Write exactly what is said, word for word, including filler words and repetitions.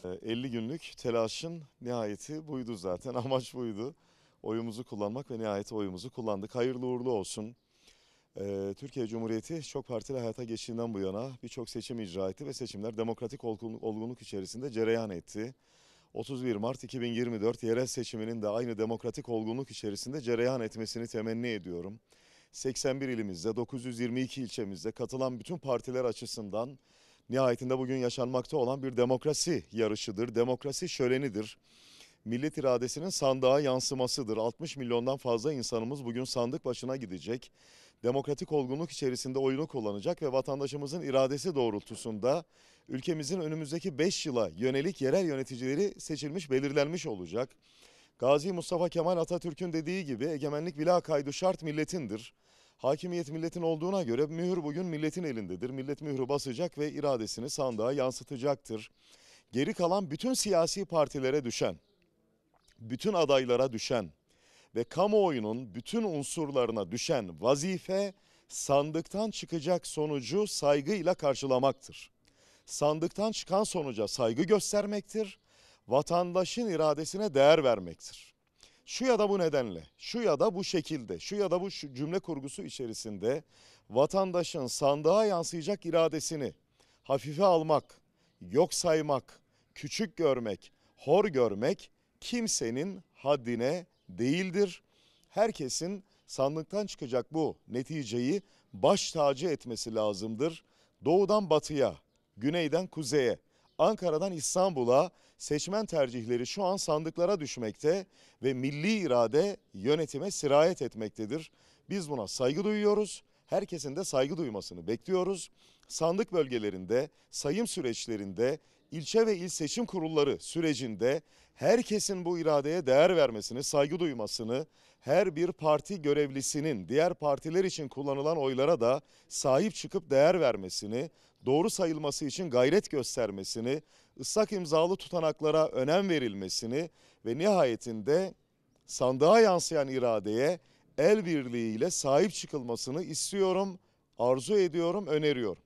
elli günlük telaşın nihayeti buydu zaten. Amaç buydu. Oyumuzu kullanmak ve nihayet oyumuzu kullandık. Hayırlı uğurlu olsun. Ee, Türkiye Cumhuriyeti çok partili hayata geçtiğinden bu yana birçok seçim icra etti ve seçimler demokratik olgunluk, olgunluk içerisinde cereyan etti. otuz bir Mart iki bin yirmi dört yerel seçiminin de aynı demokratik olgunluk içerisinde cereyan etmesini temenni ediyorum. seksen bir ilimizde, dokuz yüz yirmi iki ilçemizde katılan bütün partiler açısından nihayetinde bugün yaşanmakta olan bir demokrasi yarışıdır, demokrasi şölenidir. Millet iradesinin sandığa yansımasıdır. altmış milyondan fazla insanımız bugün sandık başına gidecek. Demokratik olgunluk içerisinde oyunu kullanacak ve vatandaşımızın iradesi doğrultusunda ülkemizin önümüzdeki beş yıla yönelik yerel yöneticileri seçilmiş, belirlenmiş olacak. Gazi Mustafa Kemal Atatürk'ün dediği gibi egemenlik bila kaydu şart milletindir. Hakimiyet milletin olduğuna göre mühür bugün milletin elindedir. Millet mührü basacak ve iradesini sandığa yansıtacaktır. Geri kalan bütün siyasi partilere düşen, bütün adaylara düşen ve kamuoyunun bütün unsurlarına düşen vazife sandıktan çıkacak sonucu saygıyla karşılamaktır. Sandıktan çıkan sonuca saygı göstermektir, vatandaşın iradesine değer vermektir. Şu ya da bu nedenle, şu ya da bu şekilde, şu ya da bu cümle kurgusu içerisinde vatandaşın sandığa yansıyacak iradesini hafife almak, yok saymak, küçük görmek, hor görmek kimsenin haddine değildir. Herkesin sandıktan çıkacak bu neticeyi baş tacı etmesi lazımdır. Doğudan batıya, güneyden kuzeye, Ankara'dan İstanbul'a seçmen tercihleri şu an sandıklara düşmekte ve milli irade yönetime sirayet etmektedir. Biz buna saygı duyuyoruz. Herkesin de saygı duymasını bekliyoruz. Sandık bölgelerinde, sayım süreçlerinde, ilçe ve il seçim kurulları sürecinde herkesin bu iradeye değer vermesini, saygı duymasını, her bir parti görevlisinin diğer partiler için kullanılan oylara da sahip çıkıp değer vermesini, doğru sayılması için gayret göstermesini, ıslak imzalı tutanaklara önem verilmesini ve nihayetinde sandığa yansıyan iradeye el birliğiyle sahip çıkılmasını istiyorum, arzu ediyorum, öneriyorum.